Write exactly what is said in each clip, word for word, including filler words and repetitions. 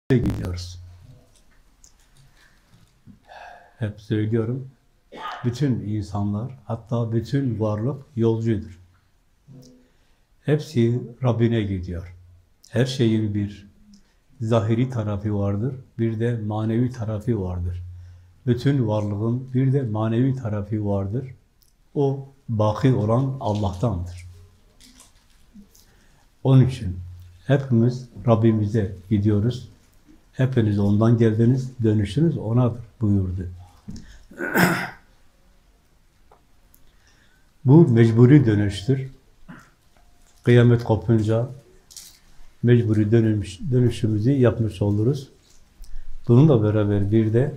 gidiyoruz. Hep söylüyorum, bütün insanlar, hatta bütün varlık yolcudur. Hepsi Rabbine gidiyor. Her şeyin bir zahiri tarafı vardır, bir de manevi tarafı vardır. Bütün varlığın bir de manevi tarafı vardır. O baki olan Allah'tandır. Onun için hepimiz Rabbimize gidiyoruz. Hepiniz ondan geldiniz, dönüşünüz O'nadır buyurdu. Bu mecburi dönüştür. Kıyamet kopunca mecburi dönüş, dönüşümüzü yapmış oluruz. Bununla beraber bir de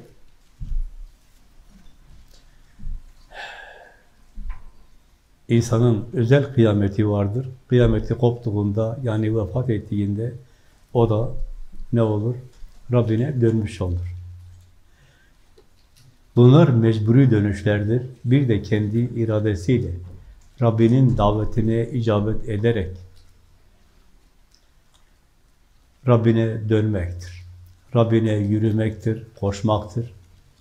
insanın özel kıyameti vardır. Kıyameti koptuğunda, yani vefat ettiğinde o da ne olur? Rabbine dönmüş olur. Bunlar mecburi dönüşlerdir. Bir de kendi iradesiyle Rabbinin davetine icabet ederek Rabbine dönmektir. Rabbine yürümektir, koşmaktır.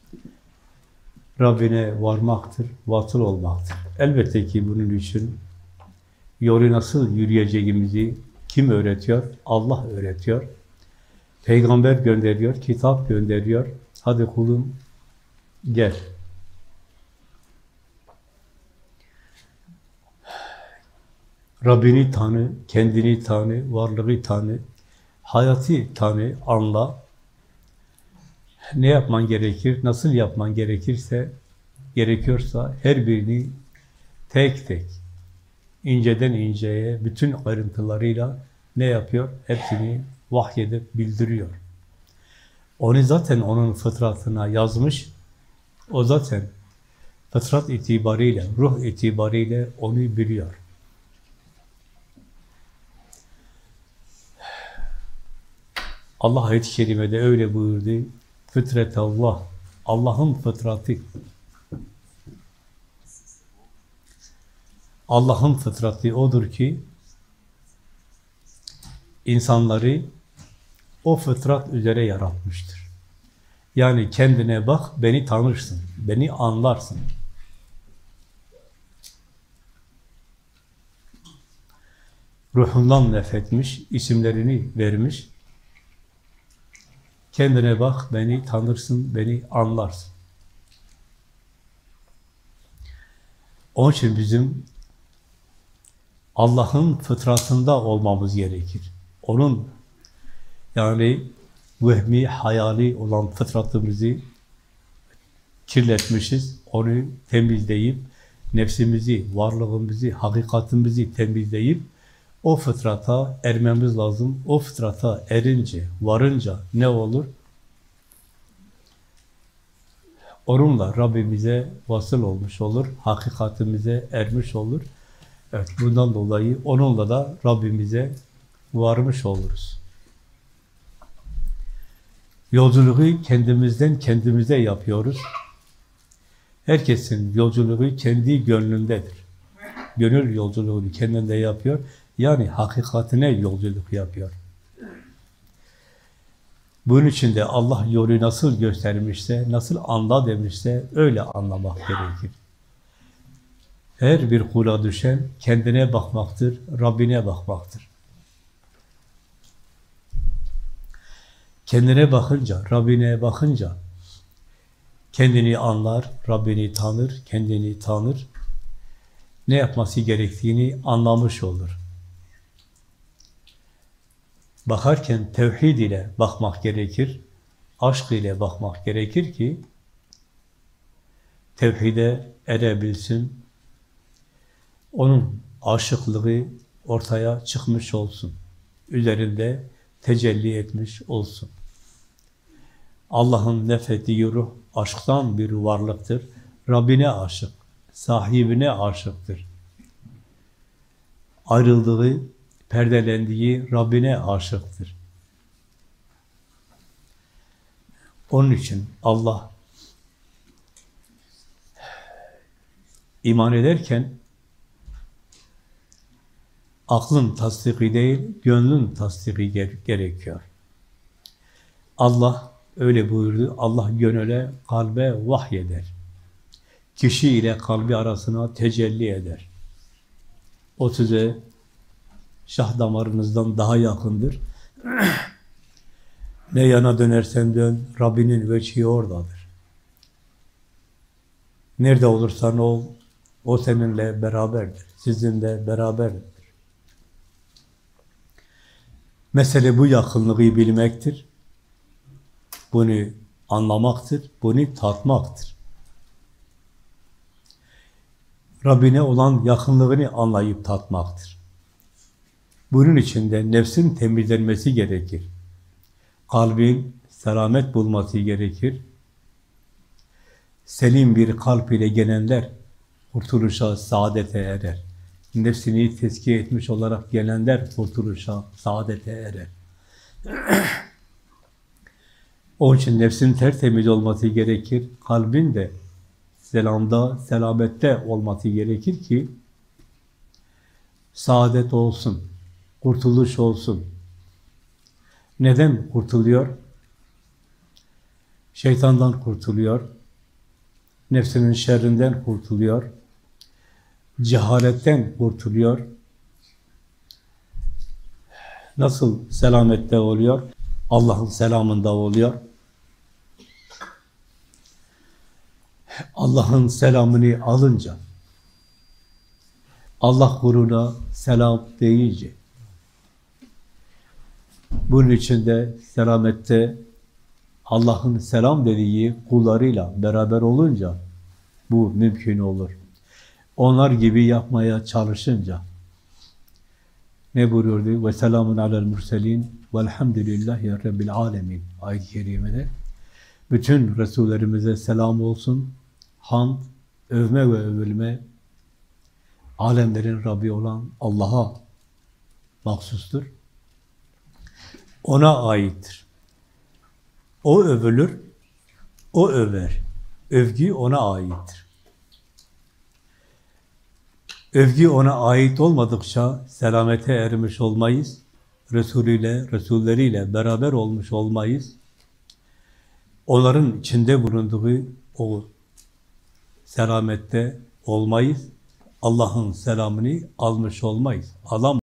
Rabbine varmaktır, vasıl olmaktır. Elbette ki bunun için yolu nasıl yürüyeceğimizi kim öğretiyor? Allah öğretiyor. Peygamber gönderiyor, kitap gönderiyor. Hadi kulum gel. Rabbini tanı, kendini tanı, varlığı tanı, hayatı tanı, anla. Ne yapman gerekir, nasıl yapman gerekirse, gerekiyorsa her birini tek tek, inceden inceye, bütün ayrıntılarıyla ne yapıyor? Hepsini vahyedip bildiriyor. Onu zaten onun fıtratına yazmış, o zaten fıtrat itibariyle, ruh itibariyle onu biliyor. Allah ayet-i kerimede öyle buyurdu. Fıtretallah, Allah'ın fıtratı. Allah'ın fıtratı odur ki insanları o fıtrat üzere yaratmıştır. Yani kendine bak, beni tanırsın, beni anlarsın. Ruhundan nefretmiş, isimlerini vermiş. Kendine bak, beni tanırsın, beni anlarsın. Onun için bizim Allah'ın fıtratında olmamız gerekir. Onun yani vehmi, hayali olan fıtratımızı kirletmişiz. Onu temizleyip, nefsimizi, varlığımızı, hakikatimizi temizleyip o fıtrata ermemiz lazım. O fıtrata erince, varınca ne olur? Onunla Rabbimize vasıl olmuş olur, hakikatimize ermiş olur. Evet, bundan dolayı onunla da Rabbimize varmış oluruz. Yolculuğu kendimizden kendimize yapıyoruz. Herkesin yolculuğu kendi gönlündedir. Gönül yolculuğunu kendinde yapıyor. Yani hakikatine yolculuk yapıyor. Bunun için de Allah yolu nasıl göstermişse, nasıl anla demişse öyle anlamak gerekir. Her bir kula düşen kendine bakmaktır, Rabbine bakmaktır. Kendine bakınca, Rabbine bakınca kendini anlar, Rabbini tanır, kendini tanır. Ne yapması gerektiğini anlamış olur. Bakarken tevhid ile bakmak gerekir, aşk ile bakmak gerekir ki tevhide erebilsin, onun aşıklığı ortaya çıkmış olsun, üzerinde tecelli etmiş olsun. Allah'ın nefrettiği ruh aşktan bir varlıktır, Rabbine aşık, sahibine aşıktır. Ayrıldığı, perdelendiği Rabbine aşıktır. Onun için Allah iman ederken aklın tasdiki değil, gönlün tasdiki gerekiyor. Allah öyle buyurdu. Allah gönüle, kalbe vahyeder. Kişi ile kalbi arasına tecelli eder. O size şah damarınızdan daha yakındır. Ne yana dönersen dön, Rabbinin veçhi oradadır. Nerede olursan ol, o seninle beraberdir. Sizinle beraberdir. Mesele bu yakınlığı bilmektir. Bunu anlamaktır, bunu tatmaktır. Rabbine olan yakınlığını anlayıp tatmaktır. Bunun için de nefsin temizlenmesi gerekir. Kalbin selamet bulması gerekir. Selim bir kalp ile gelenler kurtuluşa, saadete erer. Nefsini tezkiye etmiş olarak gelenler kurtuluşa, saadete erer. Onun için nefsin tertemiz olması gerekir. Kalbin de selamda, selamette olması gerekir ki saadet olsun, kurtuluş olsun. Neden kurtuluyor? Şeytandan kurtuluyor. Nefsinin şerrinden kurtuluyor. Cehaletten kurtuluyor. Nasıl selamette oluyor? Allah'ın selamında oluyor. Allah'ın selamını alınca, Allah kuluna selam deyince, bunun için de selamette Allah'ın selam dediği kullarıyla beraber olunca bu mümkün olur. Onlar gibi yapmaya çalışınca ne buyuruyordu? Ve selamun alel murselin velhamdülillahi rabbil alemin ayet-i kerimede. Bütün Resullerimize selam olsun. Hamd, övme ve övülme alemlerin Rabbi olan Allah'a mahsustur. Ona aittir. O övülür, o över. Övgü ona aittir. Övgü ona ait olmadıkça selamete ermiş olmayız. Resulüyle, Resulleriyle beraber olmuş olmayız. Onların içinde bulunduğu o selamette olmayız. Allah'ın selamını almış olmayız. Alam